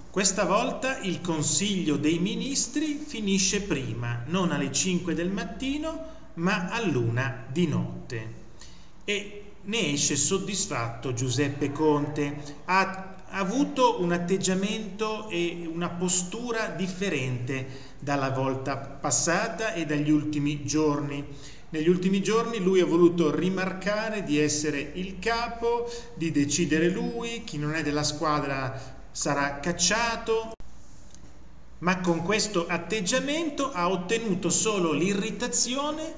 Questa volta il Consiglio dei Ministri finisce prima, non alle 5 del mattino, ma all'1 di notte. E ne esce soddisfatto Giuseppe Conte. Ha avuto un atteggiamento e una postura differente dalla volta passata e dagli ultimi giorni. Negli ultimi giorni lui ha voluto rimarcare di essere il capo, di decidere lui, chi non è della squadra sarà cacciato, ma con questo atteggiamento ha ottenuto solo l'irritazione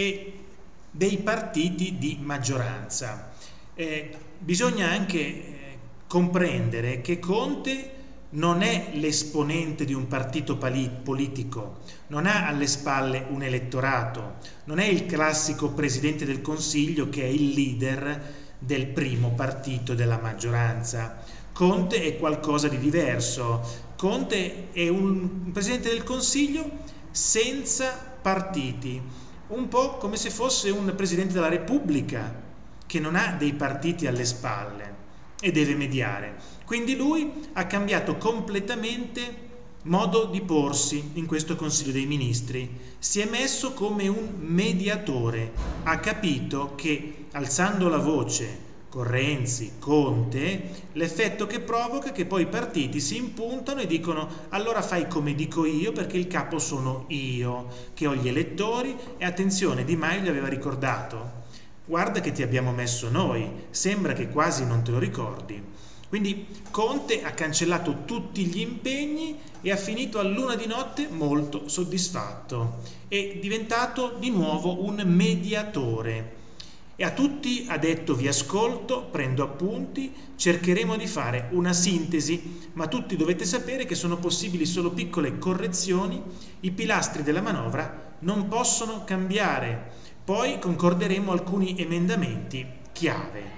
dei partiti di maggioranza. Bisogna anche comprendere che Conte non è l'esponente di un partito politico, non ha alle spalle un elettorato, non è il classico presidente del Consiglio che è il leader del primo partito della maggioranza. Conte è qualcosa di diverso. Conte è un presidente del Consiglio senza partiti, un po' come se fosse un presidente della Repubblica che non ha dei partiti alle spalle e deve mediare. Quindi lui ha cambiato completamente modo di porsi in questo Consiglio dei Ministri, si è messo come un mediatore, ha capito che alzando la voce con Renzi, Conte, l'effetto che provoca è che poi i partiti si impuntano e dicono allora fai come dico io perché il capo sono io, che ho gli elettori e attenzione, Di Maio gli aveva ricordato, guarda che ti abbiamo messo noi, sembra che quasi non te lo ricordi. Quindi Conte ha cancellato tutti gli impegni e ha finito all'1 di notte molto soddisfatto, è diventato di nuovo un mediatore. E a tutti ha detto vi ascolto, prendo appunti, cercheremo di fare una sintesi, ma tutti dovete sapere che sono possibili solo piccole correzioni, i pilastri della manovra non possono cambiare, poi concorderemo alcuni emendamenti chiave.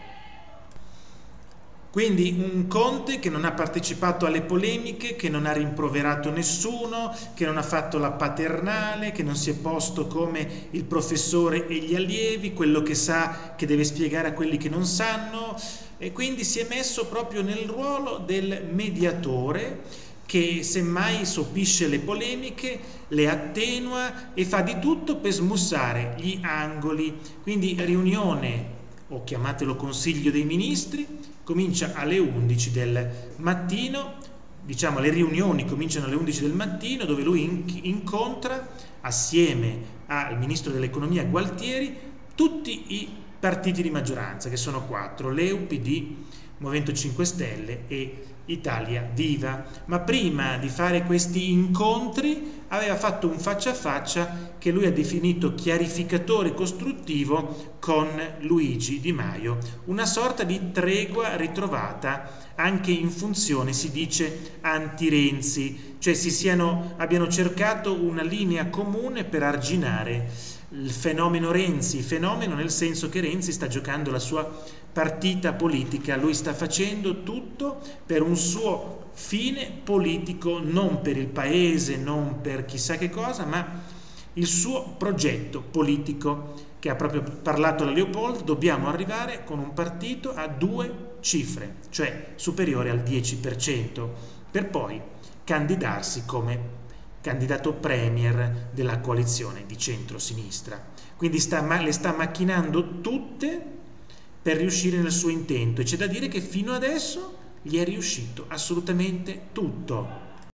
Quindi un Conte che non ha partecipato alle polemiche, che non ha rimproverato nessuno, che non ha fatto la paternale, che non si è posto come il professore e gli allievi, quello che sa che deve spiegare a quelli che non sanno, e quindi si è messo proprio nel ruolo del mediatore che semmai sopisce le polemiche, le attenua e fa di tutto per smussare gli angoli. Quindi riunione, o chiamatelo Consiglio dei Ministri, comincia alle 11 del mattino, diciamo le riunioni cominciano alle 11 del mattino dove lui incontra assieme al Ministro dell'Economia Gualtieri tutti i partiti di maggioranza che sono 4, Leu, PD, Movimento 5 Stelle e Italia Viva, ma prima di fare questi incontri aveva fatto un faccia a faccia che lui ha definito chiarificatore costruttivo con Luigi Di Maio, una sorta di tregua ritrovata anche in funzione, si dice, anti-Renzi, cioè abbiano cercato una linea comune per arginare il fenomeno Renzi, fenomeno nel senso che Renzi sta giocando la sua partita politica, lui sta facendo tutto per un suo fine politico, non per il paese, non per chissà che cosa, ma il suo progetto politico che ha proprio parlato la Leopoldo, dobbiamo arrivare con un partito a 2 cifre, cioè superiore al 10%, per poi candidarsi come candidato premier della coalizione di centro-sinistra. Quindi le sta macchinando tutte per riuscire nel suo intento e c'è da dire che fino adesso gli è riuscito assolutamente tutto.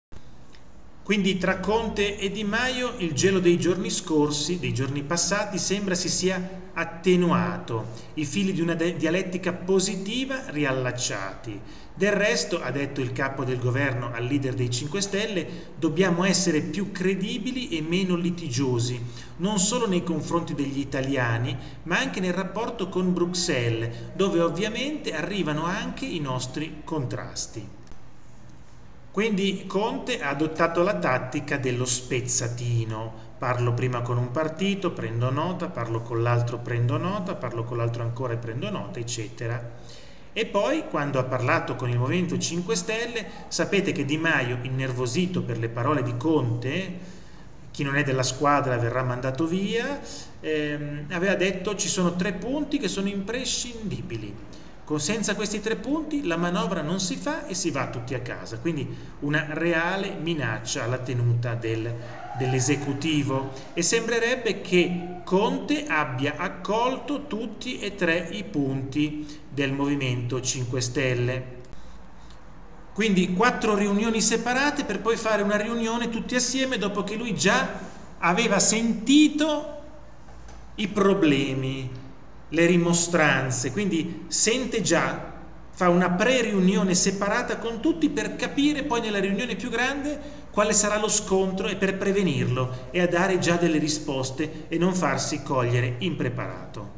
Quindi tra Conte e Di Maio il gelo dei giorni scorsi, dei giorni passati, sembra si sia attenuato, i fili di una dialettica positiva riallacciati. Del resto, ha detto il capo del governo al leader dei 5 Stelle, dobbiamo essere più credibili e meno litigiosi, non solo nei confronti degli italiani, ma anche nel rapporto con Bruxelles, dove ovviamente arrivano anche i nostri contrasti. Quindi Conte ha adottato la tattica dello spezzatino. Parlo prima con un partito, prendo nota, parlo con l'altro, prendo nota, parlo con l'altro ancora e prendo nota, eccetera. E poi, quando ha parlato con il Movimento 5 Stelle, sapete che Di Maio, innervosito per le parole di Conte, chi non è della squadra verrà mandato via, aveva detto ci sono 3 punti che sono imprescindibili. Senza questi 3 punti la manovra non si fa e si va tutti a casa, quindi una reale minaccia alla tenuta dell'esecutivo, e sembrerebbe che Conte abbia accolto tutti e 3 i punti del Movimento 5 Stelle. Quindi 4 riunioni separate per poi fare una riunione tutti assieme dopo che lui già aveva sentito i problemi, le rimostranze, quindi sente già, fa una pre-riunione separata con tutti per capire poi nella riunione più grande quale sarà lo scontro e per prevenirlo e a dare già delle risposte e non farsi cogliere impreparato.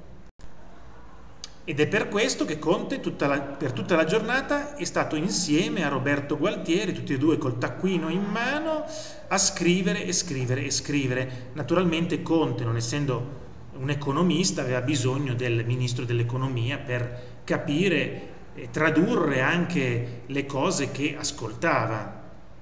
Ed è per questo che Conte per tutta la giornata è stato insieme a Roberto Gualtieri, tutti e due col taccuino in mano, a scrivere e scrivere e scrivere. Naturalmente Conte, non essendo un economista, aveva bisogno del ministro dell'economia per capire e tradurre anche le cose che ascoltava.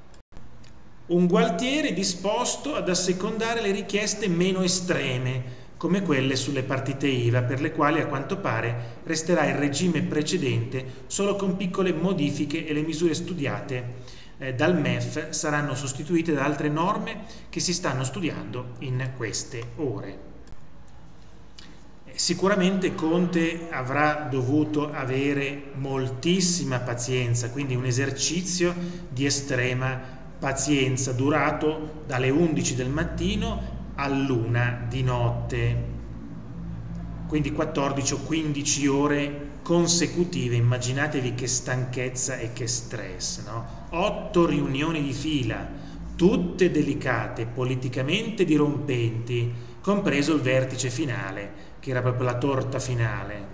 Un Gualtieri disposto ad assecondare le richieste meno estreme, come quelle sulle partite IVA, per le quali a quanto pare resterà il regime precedente solo con piccole modifiche, e le misure studiate dal MEF saranno sostituite da altre norme che si stanno studiando in queste ore. Sicuramente Conte avrà dovuto avere moltissima pazienza, quindi un esercizio di estrema pazienza durato dalle 11 del mattino all'1 di notte, quindi 14 o 15 ore consecutive. Immaginatevi che stanchezza e che stress, no? 8 riunioni di fila, tutte delicate, politicamente dirompenti, compreso il vertice finale, che era proprio la torta finale.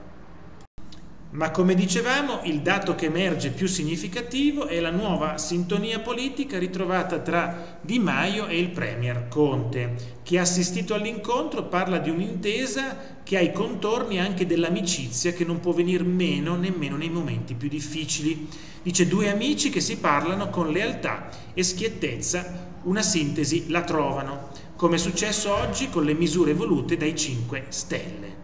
Ma come dicevamo, il dato che emerge più significativo è la nuova sintonia politica ritrovata tra Di Maio e il premier Conte. Chi ha assistito all'incontro parla di un'intesa che ha i contorni anche dell'amicizia, che non può venir meno nemmeno nei momenti più difficili. Dice: 2 amici che si parlano con lealtà e schiettezza, una sintesi la trovano, come è successo oggi con le misure volute dai 5 Stelle.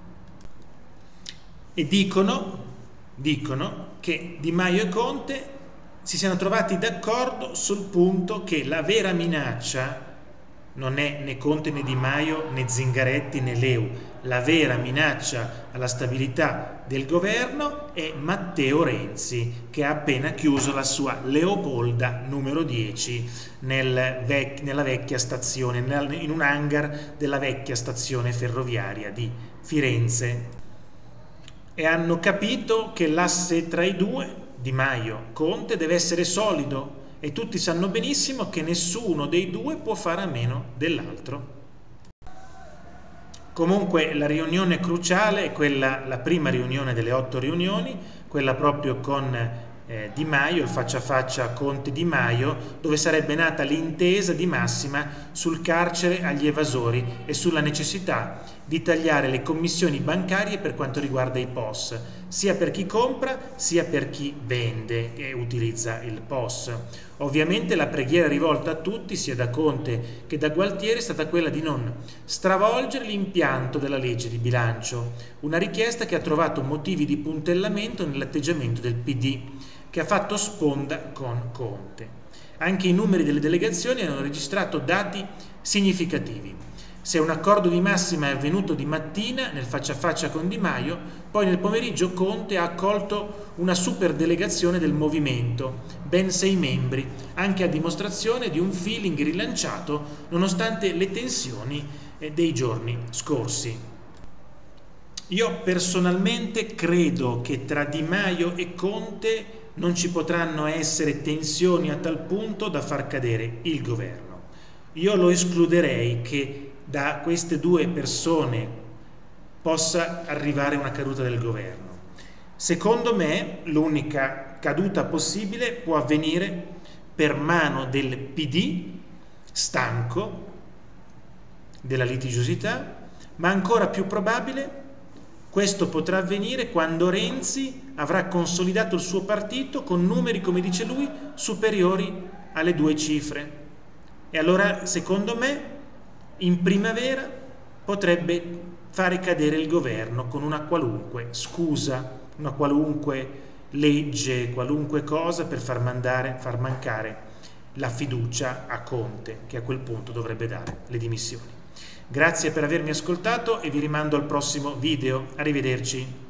E dicono che Di Maio e Conte si siano trovati d'accordo sul punto che la vera minaccia non è né Conte né Di Maio né Zingaretti né Leu. La vera minaccia alla stabilità del governo è Matteo Renzi, che ha appena chiuso la sua Leopolda numero 10 nella vecchia stazione, in un hangar della vecchia stazione ferroviaria di Firenze. E hanno capito che l'asse tra i due, Di Maio-Conte, deve essere solido, e tutti sanno benissimo che nessuno dei due può fare a meno dell'altro. Comunque la riunione cruciale è quella, la prima riunione delle 8 riunioni, quella proprio con Di Maio, il faccia a faccia Conte-Di Maio, dove sarebbe nata l'intesa di massima sul carcere agli evasori e sulla necessità di tagliare le commissioni bancarie per quanto riguarda i POS, sia per chi compra sia per chi vende e utilizza il POS. Ovviamente la preghiera rivolta a tutti, sia da Conte che da Gualtieri, è stata quella di non stravolgere l'impianto della legge di bilancio, una richiesta che ha trovato motivi di puntellamento nell'atteggiamento del PD, che ha fatto sponda con Conte. Anche i numeri delle delegazioni hanno registrato dati significativi. Se un accordo di massima è avvenuto di mattina nel faccia a faccia con Di Maio, poi nel pomeriggio Conte ha accolto una super delegazione del movimento, ben 6 membri, anche a dimostrazione di un feeling rilanciato nonostante le tensioni dei giorni scorsi. Io personalmente credo che tra Di Maio e Conte non ci potranno essere tensioni a tal punto da far cadere il governo. Io lo escluderei che da queste 2 persone possa arrivare una caduta del governo. Secondo me l'unica caduta possibile può avvenire per mano del PD, stanco della litigiosità, ma ancora più probabile questo potrà avvenire quando Renzi avrà consolidato il suo partito con numeri, come dice lui, superiori alle 2 cifre. E allora, secondo me, in primavera potrebbe fare cadere il governo con una qualunque scusa, una qualunque legge, qualunque cosa per far mancare la fiducia a Conte, che a quel punto dovrebbe dare le dimissioni. Grazie per avermi ascoltato e vi rimando al prossimo video. Arrivederci.